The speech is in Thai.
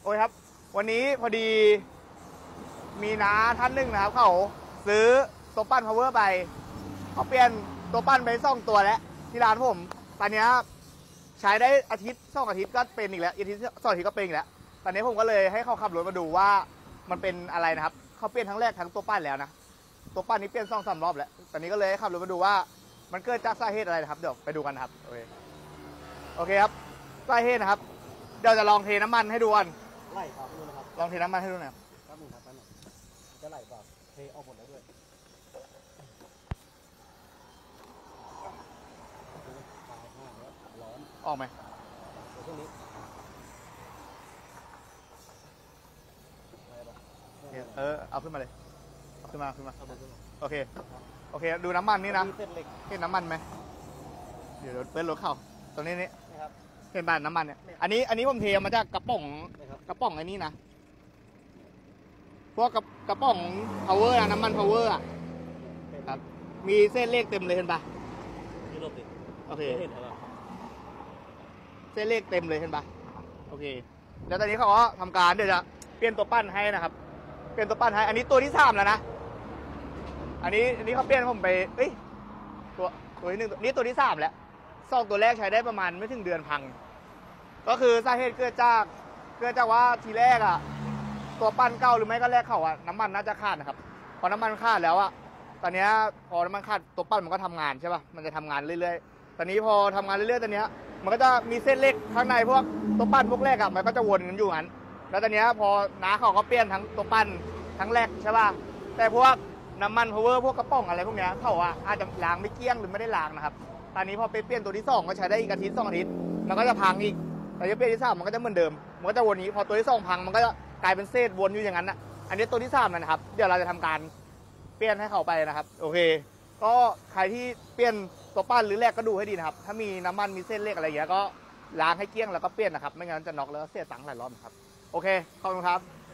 โอ้ยครับวันนี้พอดีมีน้าท่านหนึ่งนะครับเขาซื้อตัวปั้น power ไปเขาเปลี่ยนตัวปั้นไป2 ตัวแล้วที่ร้านผมตอนนี้ใช้ได้อาทิตย์2 อาทิตย์ก็เป็นอีกแล้วอาทิตย์2 อาทิตย์ก็เป็นอีกแล้วตอนนี้ผมก็เลยให้เขาขับรถมาดูว่ามันเป็นอะไรนะครับเขาเปลี่ยนทั้งแรกทั้งตัวปั้นแล้วนะตัวปั้นนี้เปลี่ยน2-3 รอบแล้วตอนนี้ก็เลยให้ขับรถมาดูว่ามันเกิดจากสาเหตุอะไรนะครับเดี๋ยวไปดูกันนะครับโอเคครับสาเหตุนะครับเดี๋ยวจะลองเทน้ำมันให้ดูกันไหลครับดูนะครับลองเทน้ำมันให้ดูหน่อยครับนึงครับนั่นจะไหลเปล่าเทออกหมดแล้วด้วยร้อนออกไหมเดี๋ยวช่วงนี้เอาขึ้นมาเลยเอาขึ้นมาโอเคดูน้ำมันนี่นะเห็นน้ำมันไหมเดี๋ยวเปิดรถเข้าตรงนี้นี่เห็นบ้านน้ำมันเนี่ยอันนี้ผมเทมาจากกระป๋องอันนี้นะพวกกระป๋อง power นะน้ำมัน power อ่ะครับมีเส้นเลขเต็มเลยเห็นปะนี่รถติดโอเคเห็นเหรอเส้นเลขเต็มเลยเห็นปะโอเคแล้วตอนนี้เขาก็ทำการเดี๋ยวจะเปลี่ยนตัวปั้นให้นะครับเปลี่ยนตัวปั้นให้อันนี้ตัวที่3แล้วนะอันนี้เขาเปลี่ยนผมไปตัวที่1นี่ตัวที่3แล้ว2 ตัวแรกใช้ได้ประมาณไม่ถึงเดือนพังก็คือสาเหตุเกิดจากว่าทีแรกอ่ะตัวปั้นเก่าหรือไม่ก็แรกเขาอ่ะน้ำมันน่าจะขาดนะครับพอน้ำมันขาดแล้วอ่ะตอนนี้พอน้ำมันขาดตัวปั้นมันก็ทำงานใช่ป่ะมันจะทำงานเรื่อยๆตอนนี้พอทำงานเรื่อยๆตอนนี้มันก็จะมีเส้นเล็กข้างในพวกตัวปั้นพวกแรกอ่ะมันก็จะวนกันอยู่งั้นแล้วตอนนี้พอน้าเขาก็เปลี่ยนทั้งตัวปั้นทั้งแรกใช่ป่ะแต่พวกน้ำมันพาวเวอร์พวกกระป๋องอะไรพวกนี้เขาอ่ะอาจจะล้างไม่เกลี้ยงหรือไม่ได้ล้างนะครับตอนนี้พอไปเปลี่ยนตัวที่2ก็ใช้ได้อีกอาทิตย์2 อาทิตย์มันก็จะพังอีกแต่จะเปลี่ยนที่3มันก็จะเหมือนเดิมมันก็จะวนนี้พอตัวที่2พังมันก็จะกลายเป็นเศษวนอยู่อย่างนั้นนะอันนี้ตัวที่3นะครับเดี๋ยวเราจะทำการเปลี่ยนให้เขาไปนะครับโอเคก็ใครที่เปลี่ยนตัวปั้นหรือแรกก็ดูให้ดีนะครับถ้ามีน้ำมันมีเส้นเล็กอะไรอย่างเงี้ยก็ล้างให้เกลี้ยงแล้วก็เปลี่ยนนะครับไม่งั้นจะน็อกแล้วก็เสียตังค์หลายรอบครับโอเคขอบคุณครับ